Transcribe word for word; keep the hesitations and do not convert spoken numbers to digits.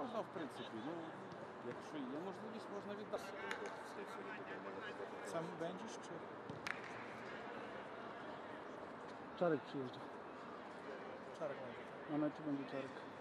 можна, в принципі, ну, якщо є можливість, можна віддати. Сам będziesz, czy? Czarek przyjeżdża. Czarek będzie. Na meczu będzie Czarek.